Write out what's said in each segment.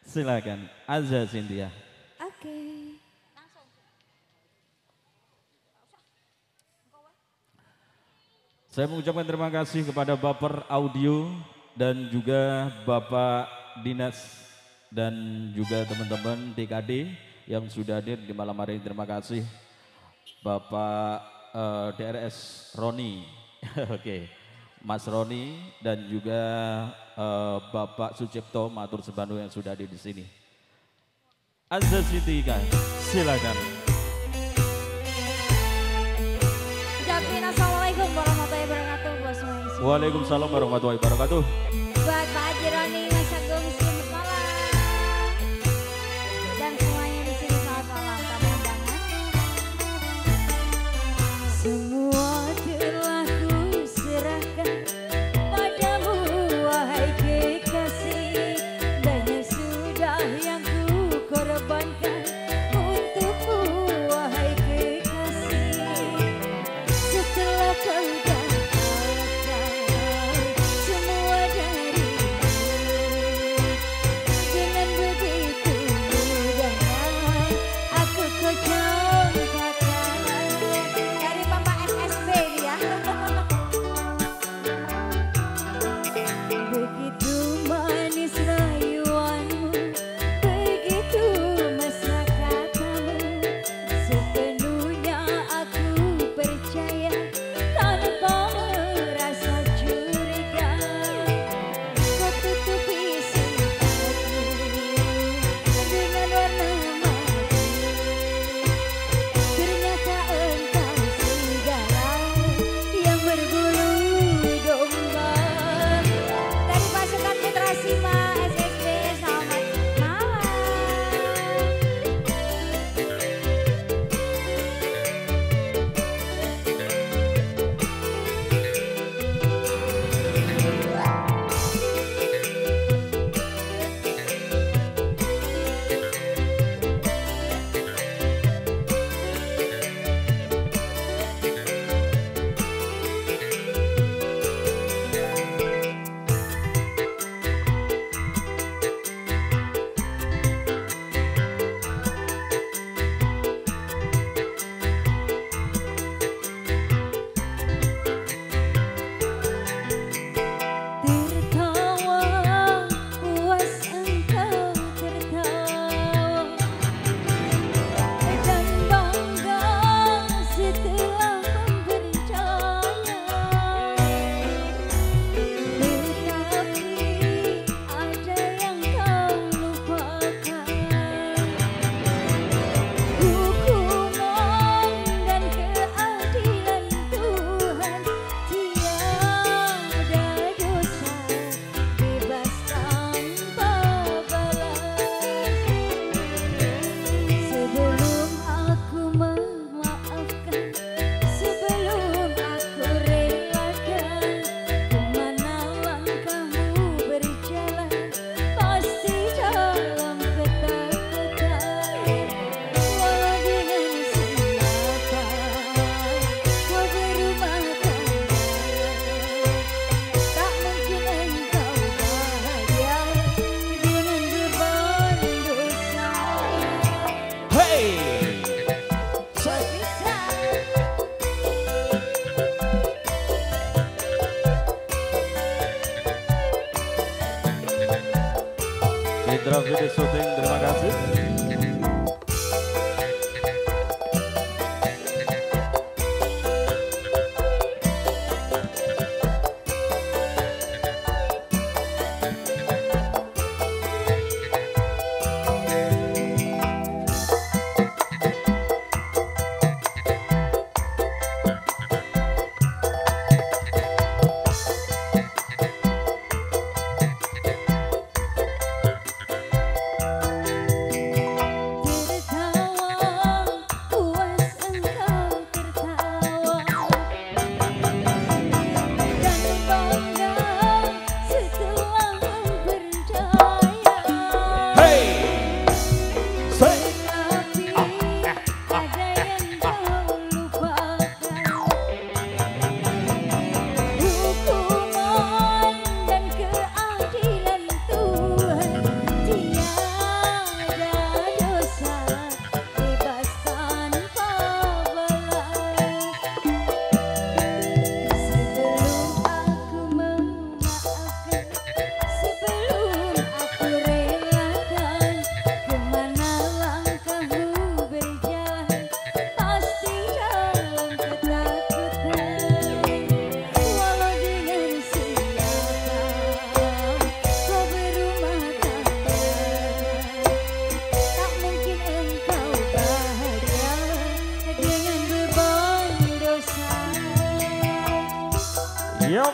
Silakan, Azza Cynthia. Oke. Saya mengucapkan terima kasih kepada Baper Audio dan juga Bapak Dinas dan juga teman-teman DKD yang sudah hadir di malam hari ini. Terima kasih Bapak DRS Roni, oke, Mas Roni dan juga Bapak Sucipto Matur Sebanu yang sudah hadir di sini. Azza Cynthia, silakan. Assalamualaikum warahmatullahi wabarakatuh buat semuanya. Waalaikumsalam warahmatullahi wabarakatuh. Buat Pak Haji Roni, Mas Agung, selamat malam. Dan semuanya di sini selamat malam. Tamu undangan. Semua telah ku serahkan padamu wahai kekasih. Banyak sudah yang ku korbankan untukmu wahai kekasih. Setelah kau dapatkan semua dariku, dengan begitu mudahnya aku kau contohkan. Dari Bapak FSB ya. Begitu manis rayuanmu, begitu mesra katamu, sepenuhnya aku percaya tanpa merasa curiga. Kau tutupi sifatmu dengan warna madu, ternyata engkau segala yang berbulu domba. Dari pasukan Putra Sima SSB, selamat malam. Tertawa puas engkau tertawa, dan bangga setelah mempercaya. Tetapi ada yang kau lupakan, hukuman dan keadilan Tuhan. Tiada dosa bebas tanpa balas. Sebelum aku memaafkan, sebelum aku relakan, kemana langkahmu berjalan, pasti dalam ketakutan. Walau dengan siapa kau berumah tangga, tak mungkin engkau bahagia dengan beban dosa. Hey! Tak bisa. Mitra Video Shooting, terima kasih.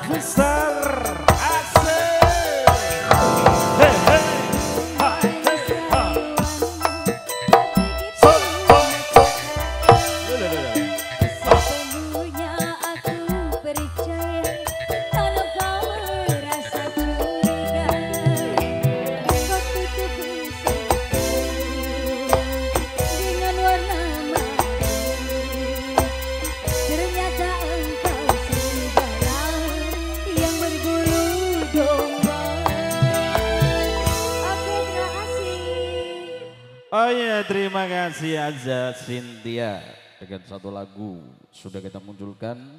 besar asik. Hey, hey. Ha, hey, ha. So, so, so. Sepenuhnya aku percaya kalau kau merasa curiga, kau tutup dengan warna mati. Ternyata engkau serigala yang berbulu domba. Oke, terima kasih. Oh iya, terima kasih Aza Cynthia dengan satu lagu sudah kita munculkan.